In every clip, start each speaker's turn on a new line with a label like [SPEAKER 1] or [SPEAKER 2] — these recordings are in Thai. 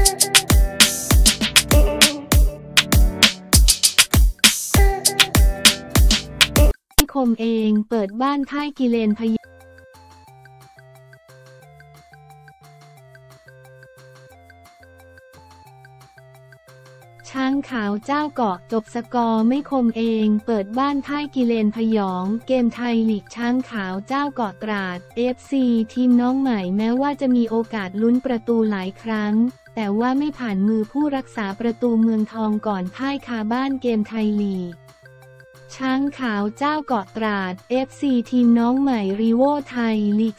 [SPEAKER 1] คมเองเปิดบ้านค่ายกิเลนพยองช้างขาวเจ้าเกาะจบสกอร์ไม่คมเองเปิดบ้านค่ายกิเลนพยองเกมไทยลีกช้างขาวเจ้าเกาะตราด FC ทีมน้องใหม่แม้ว่าจะมีโอกาสลุ้นประตูหลายครั้งแต่ว่าไม่ผ่านมือผู้รักษาประตูเมืองทองก่อนพ่ายคาบ้านเกมไทยลีกช้างขาวเจ้าเกาะตราด FC ทีมน้องใหม่รีโวไทยลีก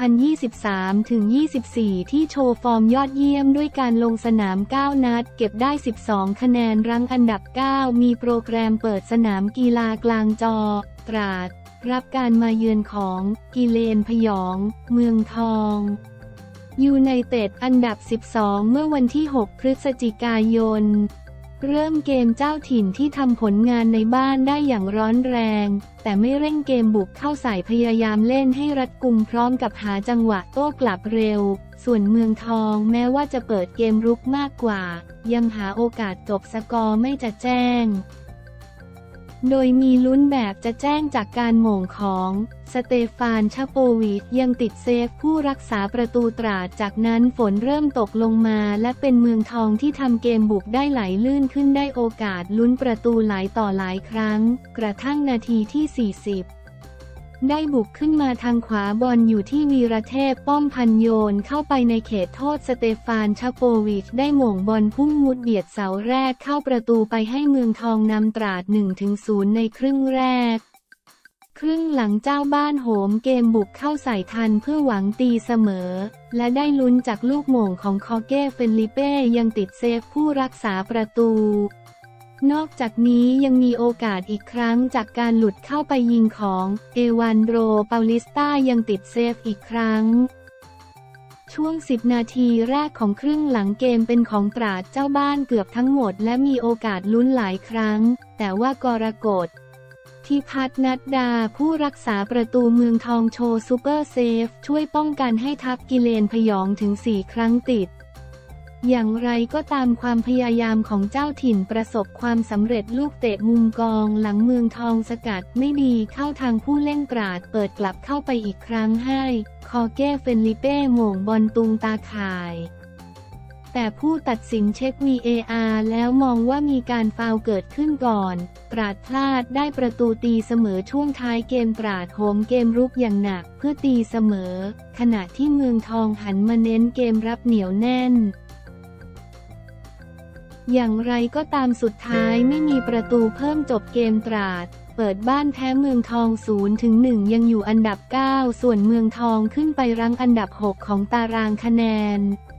[SPEAKER 1] 2023-24 ที่โชว์ฟอร์มยอดเยี่ยมด้วยการลงสนาม 9 นัดเก็บได้ 12 คะแนนรั้งอันดับ 9 มีโปรแกรมเปิดสนามกีฬากลางจอ ตราด รับการมาเยือนของกิเลนพยอง เมืองทองยูไนเต็ดอันดับ 12 เมื่อวันที่ 6 พฤศจิกายนเริ่มเกมเจ้าถิ่นที่ทำผลงานในบ้านได้อย่างร้อนแรงแต่ไม่เร่งเกมบุกเข้าใส่พยายามเล่นให้รัดกุมพร้อมกับหาจังหวะโต้กลับเร็วส่วนเมืองทองแม้ว่าจะเปิดเกมรุกมากกว่ายังหาโอกาสจบสกอร์ไม่จะแจ้งโดยมีลุ้นแบบจะแจ้งจากการโหม่งของสเตฟานชาโปวิชยังติดเซฟผู้รักษาประตูตราดจากนั้นฝนเริ่มตกลงมาและเป็นเมืองทองที่ทำเกมบุกได้ไหลลื่นขึ้นได้โอกาสลุ้นประตูหลายต่อหลายครั้งกระทั่งนาทีที่ 40ได้บุกขึ้นมาทางขวาบอลอยู่ที่วีรเทพป้อมพันโยนเข้าไปในเขตโทษสเตฟานชาโปวิชได้โหม่งบอลพุ่งมุดเบียดเสาแรกเข้าประตูไปให้เมืองทองนำตราด 1-0 ในครึ่งแรกครึ่งหลังเจ้าบ้านโหมเกมบุกเข้าใส่ทันเพื่อหวังตีเสมอและได้ลุ้นจากลูกโหม่งของคอเก้เฟนลิเป้ยังติดเซฟผู้รักษาประตูนอกจากนี้ยังมีโอกาสอีกครั้งจากการหลุดเข้าไปยิงของเอวันโดเปาลิสตายังติดเซฟอีกครั้งช่วง10 นาทีแรกของครึ่งหลังเกมเป็นของตราดเจ้าบ้านเกือบทั้งหมดและมีโอกาสลุ้นหลายครั้งแต่ว่ากรกฎที่พัฒนัดดาผู้รักษาประตูเมืองทองโชว์ซูเปอร์เซฟช่วยป้องกันให้ทัพกิเลนพยองถึง4 ครั้งติดอย่างไรก็ตามความพยายามของเจ้าถิ่นประสบความสำเร็จลูกเตะมุมกองหลังเมืองทองสกัดไม่ดีเข้าทางผู้เล่นตราดเปิดกลับเข้าไปอีกครั้งให้คอเก้เฟนลิเป้โหม่งบอลตุงตาข่ายแต่ผู้ตัดสินเช็ค VAR แล้วมองว่ามีการฟาวล์เกิดขึ้นก่อนตราดพลาดได้ประตูตีเสมอช่วงท้ายเกมตราดโหมเกมรุกอย่างหนักเพื่อตีเสมอขณะที่เมืองทองหันมาเน้นเกมรับเหนียวแน่นอย่างไรก็ตามสุดท้ายไม่มีประตูเพิ่มจบเกมตราดเปิดบ้านแพ้เมืองทอง 0-1 ยังอยู่อันดับ 9 ส่วนเมืองทองขึ้นไปรั้งอันดับ 6 ของตารางคะแนน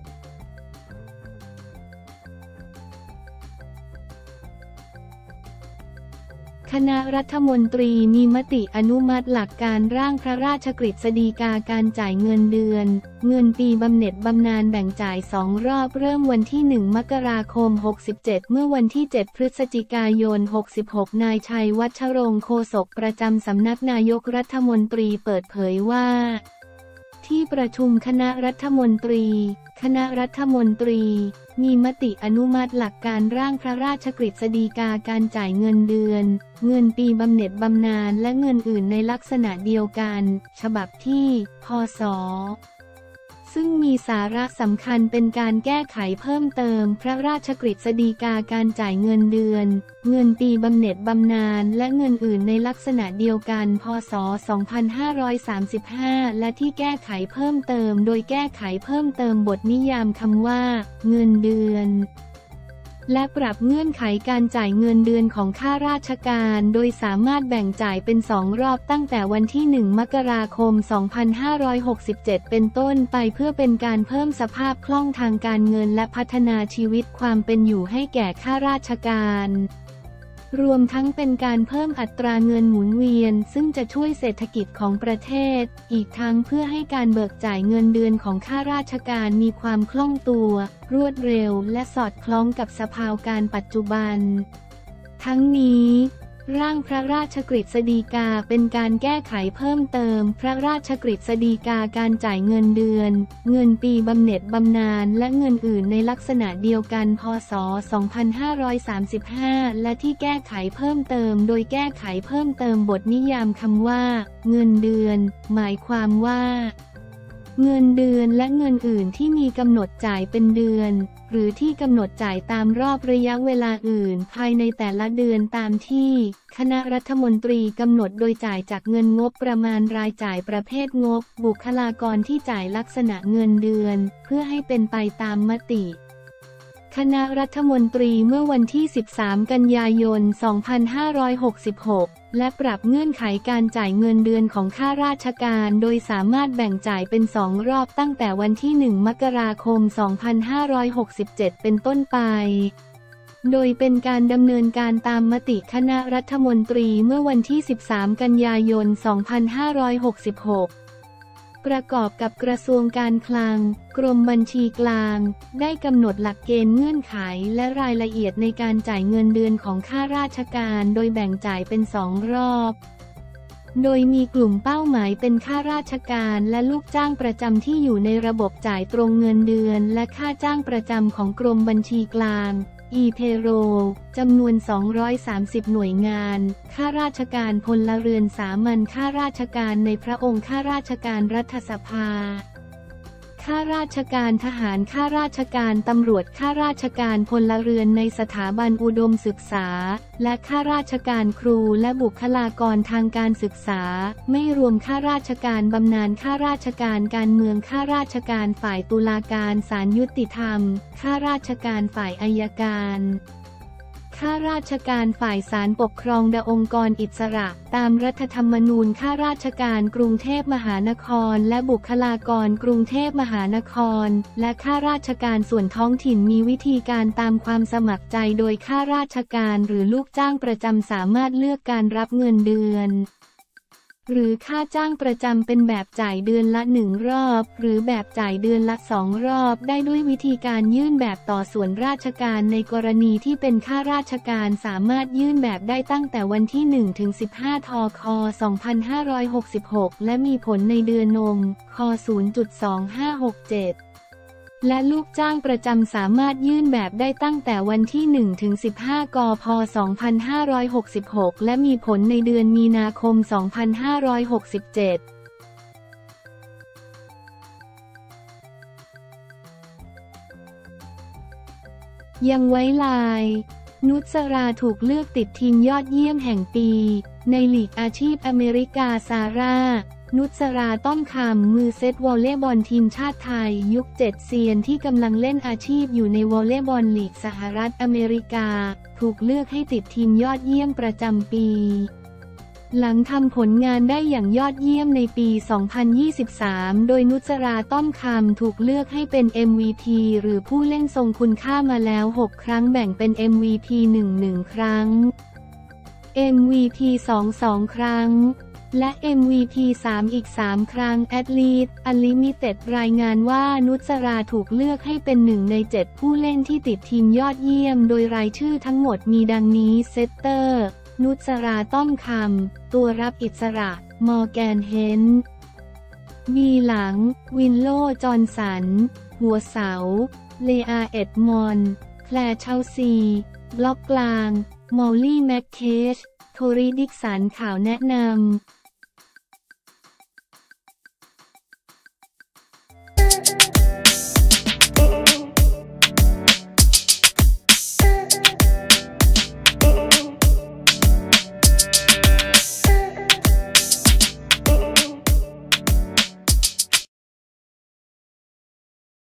[SPEAKER 1] คณะรัฐมนตรีมีมติอนุมัติหลักการร่างพระราชกฤษฎีกาการจ่ายเงินเดือนเงินปีบำเหน็จบำนาญแบ่งจ่าย2 รอบเริ่มวันที่ 1 มกราคม 67 เมื่อวันที่ 7 พฤศจิกายน 66 นายชัยวัชรงค์โฆษกประจำสำนักนายกรัฐมนตรีเปิดเผยว่าที่ประชุมคณะรัฐมนตรีมีมติอนุมัติหลักการร่างพระราชกฤษฎีกาการจ่ายเงินเดือนเงินปีบำเหน็จบำนาญและเงินอื่นในลักษณะเดียวกันฉบับที่พ.ศ. ซึ่งมีสาระสำคัญเป็นการแก้ไขเพิ่มเติมพระราชกฤษฎีกาการจ่ายเงินเดือนเงินปีบำเหน็จบำนาญและเงินอื่นในลักษณะเดียวกันพ.ศ. 2535และที่แก้ไขเพิ่มเติมโดยแก้ไขเพิ่มเติมบทนิยามคำว่าเงินเดือนและปรับเงื่อนไขการจ่ายเงินเดือนของข้าราชการโดยสามารถแบ่งจ่ายเป็น2 รอบตั้งแต่วันที่ 1 มกราคม 2567 เป็นต้นไปเพื่อเป็นการเพิ่มสภาพคล่องทางการเงินและพัฒนาชีวิตความเป็นอยู่ให้แก่ข้าราชการรวมทั้งเป็นการเพิ่มอัตราเงินหมุนเวียนซึ่งจะช่วยเศรษฐกิจของประเทศอีกทั้งเพื่อให้การเบิกจ่ายเงินเดือนของข้าราชการมีความคล่องตัวรวดเร็วและสอดคล้องกับสภาวะการปัจจุบันทั้งนี้ร่างพระราชกฤษฎีกาเป็นการแก้ไขเพิ่มเติมพระราชกฤษฎีกาการจ่ายเงินเดือนเงินปีบำเหน็จบำนาญและเงินอื่นในลักษณะเดียวกันพ.ศ. 2535และที่แก้ไขเพิ่มเติมโดยแก้ไขเพิ่มเติมบทนิยามคำว่าเงินเดือนหมายความว่าเงินเดือนและเงินอื่นที่มีกำหนดจ่ายเป็นเดือนหรือที่กำหนดจ่ายตามรอบระยะเวลาอื่นภายในแต่ละเดือนตามที่คณะรัฐมนตรีกำหนดโดยจ่ายจากเงินงบประมาณรายจ่ายประเภทงบบุคลากรที่จ่ายลักษณะเงินเดือนเพื่อให้เป็นไปตามมติคณะรัฐมนตรีเมื่อวันที่ 13 กันยายน 2566 และปรับเงื่อนไขการจ่ายเงินเดือนของข้าราชการโดยสามารถแบ่งจ่ายเป็น2 รอบตั้งแต่วันที่ 1 มกราคม 2567 เป็นต้นไปโดยเป็นการดำเนินการตามมติคณะรัฐมนตรีเมื่อวันที่ 13 กันยายน 2566ประกอบกับกระทรวงการคลังกรมบัญชีกลางได้กำหนดหลักเกณฑ์เงื่อนไขและรายละเอียดในการจ่ายเงินเดือนของข้าราชการโดยแบ่งจ่ายเป็น2 รอบโดยมีกลุ่มเป้าหมายเป็นข้าราชการและลูกจ้างประจำที่อยู่ในระบบจ่ายตรงเงินเดือนและค่าจ้างประจำของกรมบัญชีกลางe-payroll จำนวน230หน่วยงานข้าราชการพลเรือนสามัญข้าราชการในพระองค์ข้าราชการรัฐสภาข้าราชการทหารข้าราชการตำรวจข้าราชการพลเรือนในสถาบันอุดมศึกษาและข้าราชการครูและบุคลากรทางการศึกษาไม่รวมข้าราชการบำนาญข้าราชการการเมืองข้าราชการฝ่ายตุลาการศาลยุติธรรมข้าราชการฝ่ายอัยการข้าราชการฝ่ายศาลปกครองและองค์กรอิสระตามรัฐธรรมนูญข้าราชการกรุงเทพมหานครและบุคลากรกรุงเทพมหานครและข้าราชการส่วนท้องถิ่นมีวิธีการตามความสมัครใจโดยข้าราชการหรือลูกจ้างประจำสามารถเลือกการรับเงินเดือนหรือค่าจ้างประจำเป็นแบบจ่ายเดือนละ1 รอบหรือแบบจ่ายเดือนละ2 รอบได้ด้วยวิธีการยื่นแบบต่อส่วนราชการในกรณีที่เป็นข้าราชการสามารถยื่นแบบได้ตั้งแต่วันที่1 ถึง 15 ธค. 2566และมีผลในเดือนค. 0.2567และลูกจ้างประจำสามารถยื่นแบบได้ตั้งแต่วันที่ 1 ถึง 15 กพ. 2566และมีผลในเดือนมีนาคม 2567ยังไว้ลายนุชราถูกเลือกติดทีมยอดเยี่ยมแห่งปีในลีกอาชีพอเมริกาซาร่านุชราต้อมคำมือเซตวอลเลย์บอลทีมชาติไทยยุค7เซียนที่กำลังเล่นอาชีพอยู่ในวอลเลย์บอลลีกสหรัฐอเมริกาถูกเลือกให้ติดทีมยอดเยี่ยมประจำปีหลังทำผลงานได้อย่างยอดเยี่ยมในปี 2023 โดยนุชราต้อมคำถูกเลือกให้เป็น MVP หรือผู้เล่นทรงคุณค่ามาแล้ว6 ครั้งแบ่งเป็น MVP 1 ครั้ง MVP 2 ครั้งและ MVP 3 อีก 3 ครั้ง Athlete Unlimited รายงานว่านุชราถูกเลือกให้เป็น1 ใน 7 ผู้เล่นที่ติดทีมยอดเยี่ยมโดยรายชื่อทั้งหมดมีดังนี้เซตเตอร์นุชราต้อมคำตัวรับอิสระมอร์แกนเฮนบีหลังวินโลจอห์นสันหัวเสาเลอาเอ็ดมอนแคลร์เชลซีบล็อกกลางมอลลี่แม็กเคชโทรีดิกสันข่าวแนะนำ